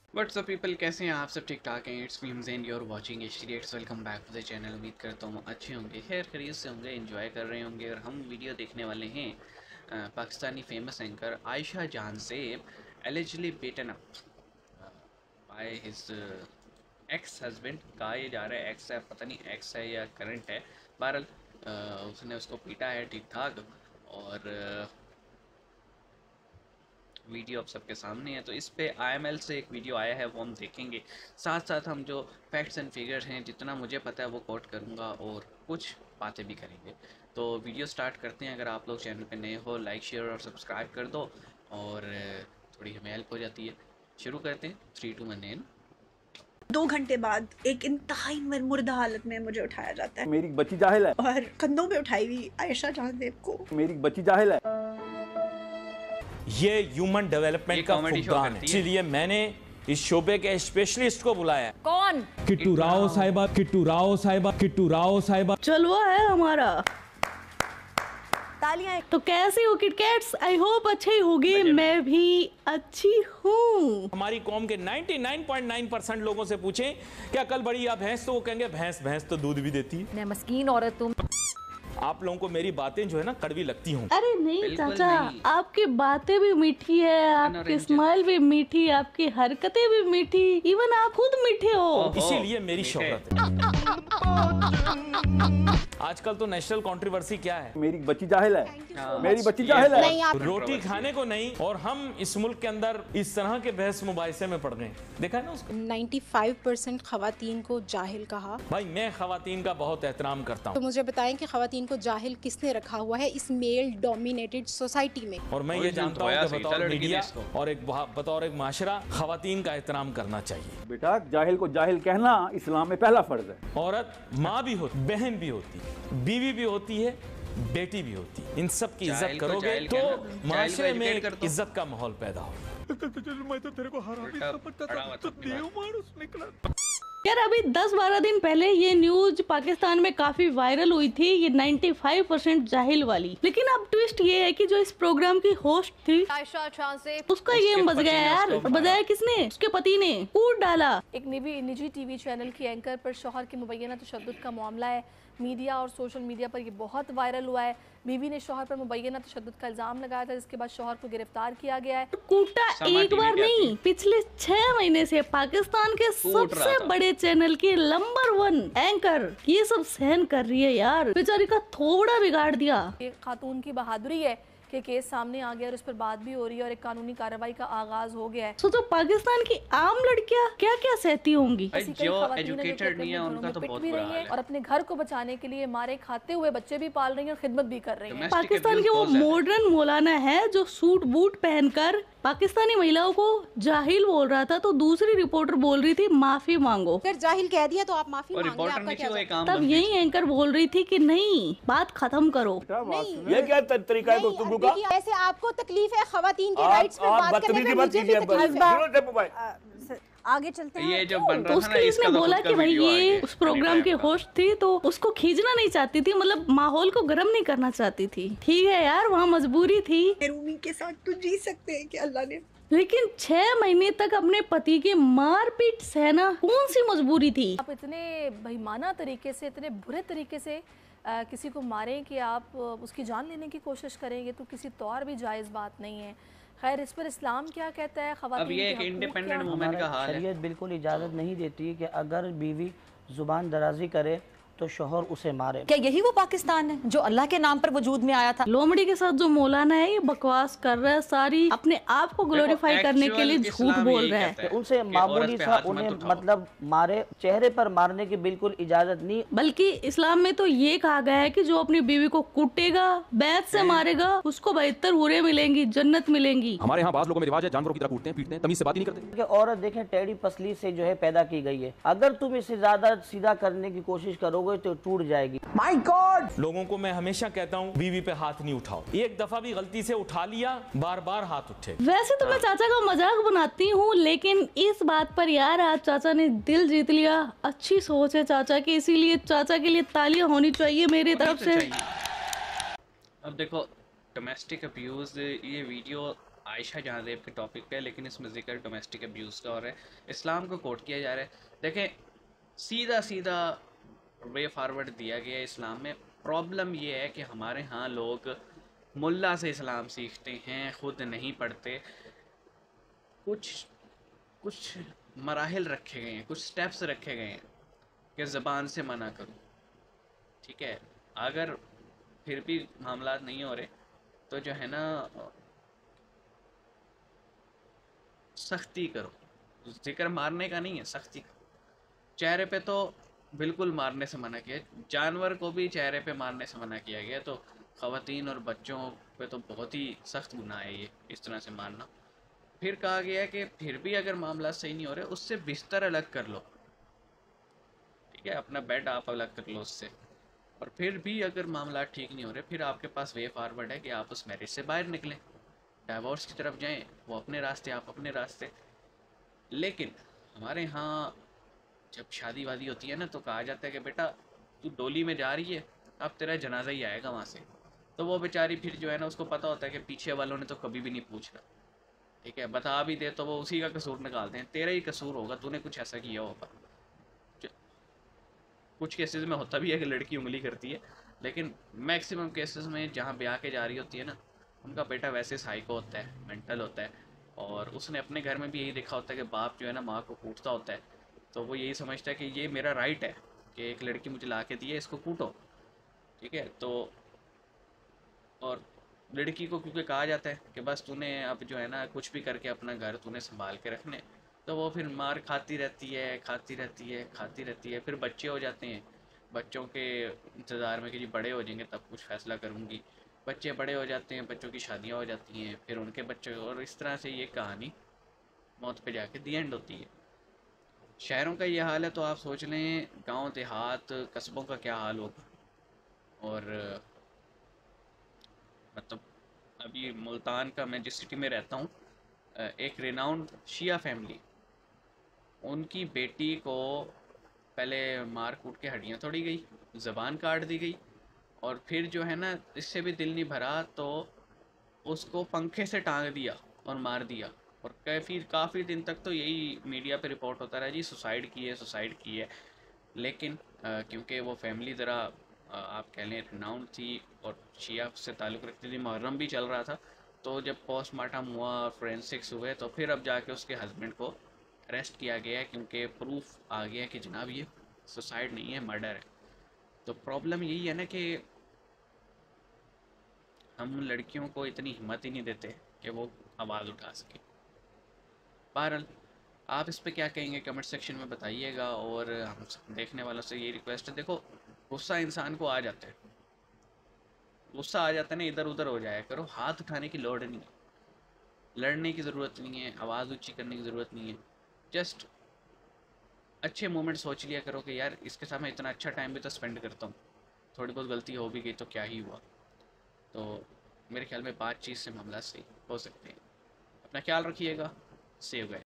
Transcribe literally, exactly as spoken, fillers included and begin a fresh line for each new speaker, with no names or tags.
WhatsApp people, कैसे हैं आप सब? ठीक ठाक हैं। It's me Hussain, you are watching H D X. Welcome back to the channel. उम्मीद करता हूँ अच्छे होंगे, खैर खरीद से होंगे, एंजॉय कर रहे होंगे। और हम वीडियो देखने वाले हैं पाकिस्तानी फेमस एंकर आयशा जहान से allegedly beaten up by his ex husband. कहा यह जा रहा है एक्स है, पता नहीं एक्स है या करंट है। बहरहाल उसने उसको पीटा है ठीक ठाक, और वीडियो आप सबके सामने है। तो इस पे आई एम एल से एक वीडियो आया है, वो हम देखेंगे। साथ साथ हम जो फैक्ट्स एंड फिगर्स हैं, जितना मुझे पता है वो कोट करूँगा और कुछ बातें भी करेंगे। तो वीडियो स्टार्ट करते हैं। अगर आप लोग चैनल पे नए हो, लाइक शेयर और सब्सक्राइब कर दो, और थोड़ी हमें हेल्प हो जाती है। शुरू करते हैं। थ्री टू वन एन।
दो घंटे बाद एक इंतहाई मुर्दा हालत में मुझे उठाया जाता है।
मेरी बच्ची जाहिल है,
और कंधों पे उठाई हुई आयशा जहां को मेरी
बच्ची जाहिल है।
ये ह्यूमन डेवलपमेंट का फुकदान है, इसलिए मैंने इस शोबे के स्पेशलिस्ट को बुलाया।
कौन?
किट्टू राव साहिबा, किट्टू राव साहिबा, किट्टू राव साहिबा।
चलवा है हमारा।
तालियां।
तो कैसी हो किटकैट्स? आई होप अच्छी होगी। मैं भी अच्छी हूँ।
हमारी कौम के निन्यानवे पॉइंट नौ परसेंट लोगों से पूछें क्या कल बड़ी या भैंस, तो वो कहेंगे भैंस भैंस तो दूध भी देती है।
मैं मस्कीन औरत तुम।
आप लोगों को मेरी बातें जो है ना कड़वी लगती हों।
अरे नहीं चाचा, आपकी बातें भी मीठी है, आपकी स्माइल भी मीठी, आपकी हरकतें भी मीठी, इवन आप खुद मीठे हो।
इसीलिए मेरी शोहरत है। आजकल तो नेशनल कंट्रोवर्सी क्या है?
मेरी बच्ची जाहिल है, मेरी बच्ची जाहिल है।
नहीं, आप
रोटी खाने को नहीं, और हम इस मुल्क के अंदर इस तरह के बहस मुबाहिसे में पड़ गए। देखा है ना उसको।
पचानवे परसेंट खवातीन को जाहिल कहा।
भाई मैं खवातीन का बहुत एहतराम करता हूँ,
तो मुझे बताएं कि खवातीन को जाहिल किसने रखा हुआ है इस मेल डोमिनेटेड सोसाइटी में?
और मैं ये जानता हूँ कि बतौर मीडिया और एक बतौर एक माशरा खवातीन का एहतराम करना चाहिए।
बेटा, जाहिल को जाहिल कहना इस्लाम में पहला फर्ज है।
औरत माँ भी होती, बहन भी होती, बीवी भी होती है, बेटी भी होती है। इन सब की इज्जत करोगे तो माशरे में इज्जत का माहौल पैदा होगा। मैं तो तेरे को हरामी समझता था, तो देवमानुस निकला।
यार अभी दस बारह दिन पहले ये न्यूज पाकिस्तान में काफी वायरल हुई थी, ये पचानवे परसेंट जाहिल वाली। लेकिन अब ट्विस्ट ये है कि जो इस प्रोग्राम की होस्ट थी
आयशा जहां से
उसका ये बज गया यार। बजाया किसने? उसके पति ने कूट डाला।
एक निजी निजी टीवी चैनल की एंकर पर शौहर के मुबैना तशद्दुद का मामला है। मीडिया और सोशल मीडिया पर ये बहुत वायरल हुआ है। बीवी ने शौहर पर मुबैना तशद्दुद का इल्जाम लगाया था, जिसके बाद शौहर को गिरफ्तार किया गया है।
कूटा एक बार नहीं, पिछले छह महीने से पाकिस्तान के सबसे बड़े चैनल की नंबर वन एंकर ये सब सहन कर रही है यार। बेचारी का थोड़ा बिगाड़ दिया।
एक खातून की बहादुरी है कि केस सामने आ गया और उस पर बात भी हो रही है और एक कानूनी कार्रवाई का आगाज हो गया है।
सोचो पाकिस्तान की आम लड़कियां क्या क्या सहती होंगी।
जो एजुकेटेड नहीं है उनका तो बहुत बुरा हाल है।
और अपने घर को बचाने के लिए मारे खाते हुए बच्चे भी पाल रही हैं और खिदमत भी कर रही हैं।
पाकिस्तान के वो मॉडर्न मौलाना है जो सूट बूट पहनकर पाकिस्तानी महिलाओं को जाहिल बोल रहा था, तो दूसरी रिपोर्टर बोल रही थी माफी मांगो।
अगर जाहिल कह दिया तो आप माफी मांगे, आपका क्या?
तब यही एंकर बोल रही थी कि नहीं, बात खत्म करो।
ये क्या तरीका है गुफ्तगू का?
ऐसे आपको तकलीफ है खवातीन के राइट्स पे बात करने में, मुझे भी तकलीफ है। आगे चलते हैं।
ये जो बन रहा
तो
था ना,
उसके
इसका
इसने
तो
बोला
खुद का
कि भाई
वीडियो आ
ये
गया।
उस प्रोग्राम की होस्ट थी तो उसको खींचना नहीं चाहती थी, मतलब माहौल को गर्म नहीं करना चाहती थी। ठीक है यार, वहाँ मजबूरी थी।
रूमी के साथ तो जी सकते हैं कि अल्लाह ने।
लेकिन छह महीने तक अपने पति की मारपीट सहना कौन सी मजबूरी थी?
आप इतने बेईमाना तरीके से, इतने बुरे तरीके से आ, किसी को मारें कि आप उसकी जान लेने की कोशिश करेंगे, तो किसी तौर भी जायज़ बात नहीं है। खैर, इस पर इस्लाम क्या कहता है? खवातीन
अब ये एक इंडिपेंडेंट वुमेन का हाल है।
शरीयत बिल्कुल इजाज़त नहीं देती है कि अगर बीवी जुबान दराजी करे तो शोहर उसे मारे।
क्या यही वो पाकिस्तान है जो अल्लाह के नाम पर वजूद में आया था?
लोमड़ी के साथ जो मौलाना है ये बकवास कर रहा है, सारी अपने आप को ग्लोरीफाई करने के लिए झूठ बोल रहा है।
उनसे मामूली सा उन्हें मतलब मारे, चेहरे पर मारने की बिल्कुल इजाजत नहीं।
बल्कि इस्लाम में तो ये कहा गया है कि जो अपनी बीवी को कुटेगा, बैत से मारेगा, उसको बेहतर हुरे मिलेंगी, जन्नत मिलेंगी।
हमारे यहाँ बात लोगों में रिवाज है, जानवरों की तरह कूटते हैं, पीटते हैं, तमीज से बात ही नहीं करते।
औरत देखें टेढ़ी पसली से जो है पैदा की गई है, अगर तुम इसे ज्यादा सीधा करने की कोशिश करोगे तो टूट जाएगी।
My God! लोगों को मैं हमेशा कहता हूँ बीवी पे हाथ नहीं उठाओ। एक दफा भी गलती से उठा लिया, बार बार हाथ उठे।
वैसे तो मैं चाचा का मजाक बनाती हूँ, लेकिन इस बात पर यार आज चाचा ने दिल जीत लिया। अच्छी सोच है चाचा की, इसीलिए चाचा के लिए तालियां होनी चाहिए मेरी तरफ से।
अब देखो, डोमेस्टिक अब्यूज, ये वीडियो आयशा जहांजेब के टॉपिक पे, लेकिन इसमें जिक्र डोमेस्टिक अब्यूज़ का हो रहा है, इस्लाम को कोट किया जा रहा है। देखें, सीधा सीधा वे फारवर्ड दिया गया है इस्लाम में। प्रॉब्लम ये है कि हमारे यहाँ लोग मुल्ला से इस्लाम सीखते हैं, ख़ुद नहीं पढ़ते। कुछ कुछ मराहिल रखे गए हैं, कुछ स्टेप्स रखे गए हैं कि ज़बान से मना करो, ठीक है। अगर फिर भी मामला नहीं हो रहे तो जो है ना सख्ती करो। जिक्र मारने का नहीं है, सख्ती करो। चेहरे पे तो बिल्कुल मारने से मना किया, जानवर को भी चेहरे पे मारने से मना किया गया, तो ख़वातीन और बच्चों पे तो बहुत ही सख्त गुनाह है ये, इस तरह से मारना। फिर कहा गया कि फिर भी अगर मामला सही नहीं हो रहे, उससे बिस्तर अलग कर लो, ठीक है, अपना बेड आप अलग कर लो उससे। और फिर भी अगर मामला ठीक नहीं हो रहे, फिर आपके पास वे फॉरवर्ड है कि आप उस मैरिज से बाहर निकलें, डाइवोर्स की तरफ जाएं, वो अपने रास्ते आप अपने रास्ते। लेकिन हमारे यहाँ जब शादी वादी होती है ना, तो कहा जाता है कि बेटा तू डोली में जा रही है, अब तेरा जनाजा ही आएगा वहाँ से। तो वो बेचारी फिर जो है ना, उसको पता होता है कि पीछे वालों ने तो कभी भी नहीं पूछना, ठीक है, बता भी दे तो वो उसी का कसूर निकालते हैं, तेरा ही कसूर होगा, तूने कुछ ऐसा किया होगा। कुछ केसेस में होता भी है कि लड़की उंगली करती है, लेकिन मैक्सिमम केसेस में जहाँ ब्याह के जा रही होती है ना, उनका बेटा वैसे साइको होता है, मेंटल होता है, और उसने अपने घर में भी यही देखा होता है कि बाप जो है ना माँ को कूटता होता है, तो वो यही समझता है कि ये मेरा राइट है कि एक लड़की मुझे ला के दी है, इसको कूटो, ठीक है। तो और लड़की को क्योंकि कहा जाता है कि बस तूने अब जो है ना कुछ भी करके अपना घर तूने संभाल के रखने, तो वो फिर मार खाती रहती है, खाती रहती है, खाती रहती है। फिर बच्चे हो जाते हैं, बच्चों के इंतज़ार में कि जी बड़े हो जाएंगे तब कुछ फ़ैसला करूँगी। बच्चे बड़े हो जाते हैं, बच्चों की शादियाँ हो जाती हैं, फिर उनके बच्चे, और इस तरह से ये कहानी मौत पे जाके दी एंड होती है। शहरों का ये हाल है, तो आप सोच लें गांव देहात कस्बों का क्या हाल होगा। और मतलब अभी मुल्तान का, मैं जिस सिटी में रहता हूँ, एक रिनाउंड शिया फैमिली, उनकी बेटी को पहले मार कूट के हड्डियाँ तोड़ी गई, ज़बान काट दी गई, और फिर जो है ना इससे भी दिल नहीं भरा तो उसको पंखे से टांग दिया और मार दिया। और काफ़ी काफ़ी दिन तक तो यही मीडिया पे रिपोर्ट होता रहा जी सुसाइड की है, सुसाइड की है। लेकिन आ, क्योंकि वो फैमिली ज़रा आप कह लें रिनाउंड थी और शिया से ताल्लुक़ रखती थी, मुहर्रम भी चल रहा था, तो जब पोस्टमार्टम हुआ और फोरेंसिक्स हुए तो फिर अब जाके उसके हस्बैंड को अरेस्ट किया गया, क्योंकि प्रूफ आ गया कि जनाब ये सुसाइड नहीं है, मर्डर है। तो प्रॉब्लम यही है ना कि हम लड़कियों को इतनी हिम्मत ही नहीं देते कि वो आवाज़ उठा सके। बहरहाल आप इस पे क्या कहेंगे कमेंट सेक्शन में बताइएगा। और हम देखने वालों से ये रिक्वेस्ट है, देखो गुस्सा इंसान को आ जाता है, गुस्सा आ जाता है ना, इधर उधर हो जाया करो, हाथ उठाने की लोड़ नहीं है, लड़ने की ज़रूरत नहीं है, आवाज़ ऊंची करने की ज़रूरत नहीं है। जस्ट अच्छे मोमेंट सोच लिया करो कि यार इसके साथ मैं इतना अच्छा टाइम भी तो स्पेंड करता हूँ, थोड़ी बहुत गलती हो भी गई तो क्या ही हुआ। तो मेरे ख्याल में बातचीत से मामला सही हो सकते हैं। अपना ख्याल रखिएगा, सेव गए।